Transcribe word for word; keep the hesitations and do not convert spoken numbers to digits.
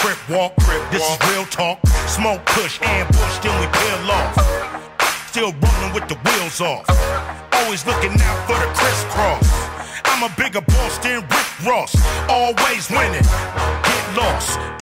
Crip walk, Crip this walk. Is real talk. Smoke, push, ambush, then we peel off. Still rolling with the wheels off. Always looking out for the crisscross. I'm a bigger boss than Rick Ross. Always winning. Get lost.